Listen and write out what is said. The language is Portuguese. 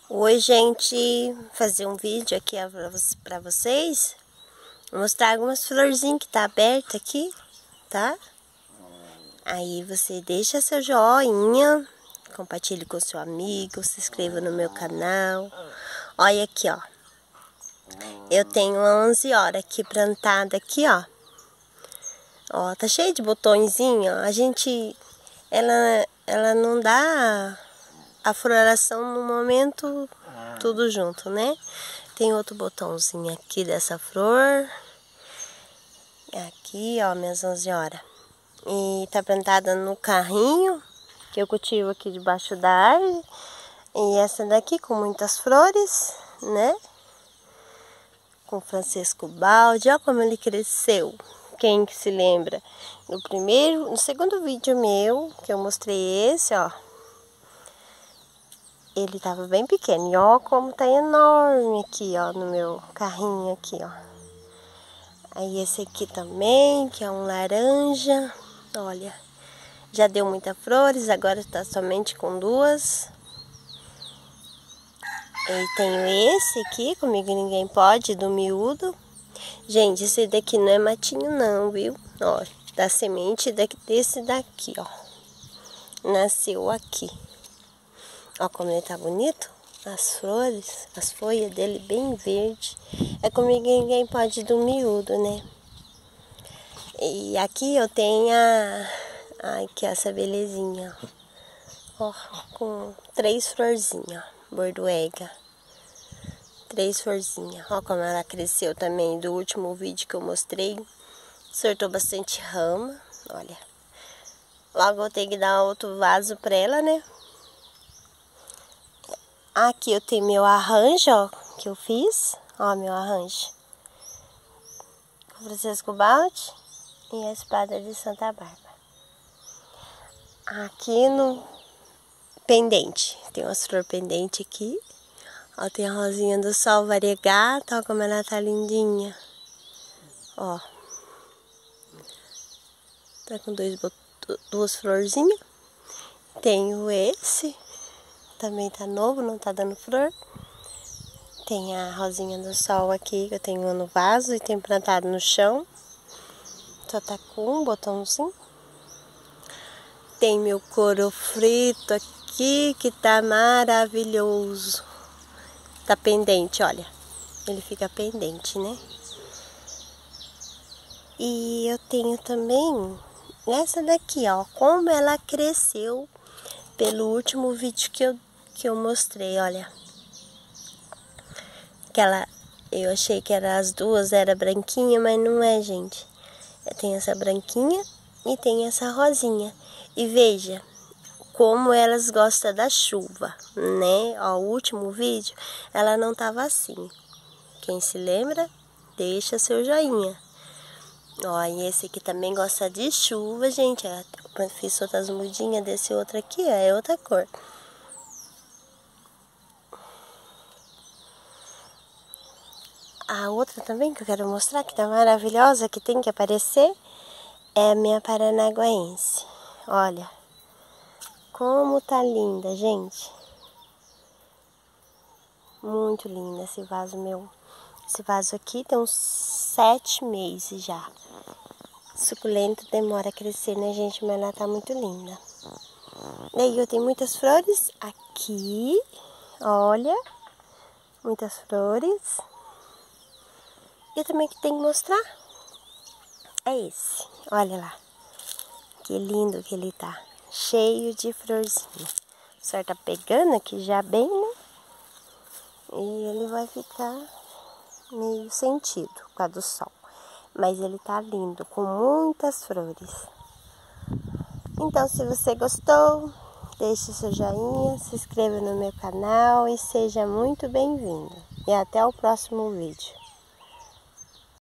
Oi, gente, fazer um vídeo aqui para vocês, mostrar algumas florzinhas que tá aberta aqui, tá? Aí você deixa seu joinha, compartilhe com seu amigo, se inscreva no meu canal. Olha aqui, ó. Eu tenho 11 horas aqui plantada aqui, ó. Ó, tá cheio de botõezinho, ó. Ela não dá a floração no momento tudo junto, né? Tem outro botãozinho aqui dessa flor. Aqui, ó, minhas 11 horas. E tá plantada no carrinho, que eu cultivo aqui debaixo da árvore. E essa daqui com muitas flores, né? Com Francisco Baldi, ó como ele cresceu. Quem que se lembra? No segundo vídeo meu, que eu mostrei esse, ó. Ele tava bem pequeno. E ó como tá enorme aqui, ó, no meu carrinho aqui, ó. Aí esse aqui também, que é um laranja. Olha, já deu muitas flores, agora tá somente com duas. E tenho esse aqui, Comigo Ninguém Pode, do miúdo. Gente, esse daqui não é matinho não, viu? Ó, da semente desse daqui, ó. Nasceu aqui. Ó como ele tá bonito. As flores, as folhas dele bem verde. É Comigo Ninguém Pode, do miúdo, né? E aqui eu tenho aqui essa belezinha, ó, com 3 florzinhas, ó, bordoega. 3 florzinhas, ó como ela cresceu também do último vídeo que eu mostrei. Soltou bastante rama, olha. Logo eu tenho que dar outro vaso pra ela, né? Aqui eu tenho meu arranjo, ó, que eu fiz, ó, meu arranjo. Com Francisco Baldi e a espada de Santa Bárbara. Aqui no pendente, tem umas flores pendente aqui. Ó, tem a rosinha do sol variegata, ó como ela tá lindinha. Ó. Tá com duas florzinhas. Tenho esse, também tá novo, não tá dando flor. Tem a rosinha do sol aqui, que eu tenho no vaso e tenho plantado no chão. Só tá com um botãozinho. Tem meu couro frito aqui, que tá maravilhoso. Tá pendente, olha. Ele fica pendente, né? E eu tenho também essa daqui, ó. Como ela cresceu pelo último vídeo que eu mostrei, olha. Eu achei que as duas era branquinha, mas não é, gente. Tem essa branquinha e tem essa rosinha. E veja como elas gostam da chuva, né? Ó, o último vídeo, ela não tava assim. Quem se lembra, deixa seu joinha. Ó, e esse aqui também gosta de chuva, gente. Eu fiz outras mudinhas desse outro aqui, ó, é outra cor. A outra também que eu quero mostrar, que tá maravilhosa, que tem que aparecer, é a minha paranaguaense. Olha. Como tá linda, gente. Muito linda esse vaso meu. Esse vaso aqui tem uns 7 meses já. Suculento demora a crescer, né, gente? Mas ela tá muito linda. E aí eu tenho muitas flores aqui. Olha. Muitas flores. E também que tem que mostrar é esse. Olha lá. Que lindo que ele tá. Cheio de florzinha. O sol tá pegando aqui já bem, né? E ele vai ficar meio sentido por causa do sol. Mas ele tá lindo, com muitas flores. Então, se você gostou, deixe seu joinha, se inscreva no meu canal e seja muito bem-vindo. E até o próximo vídeo.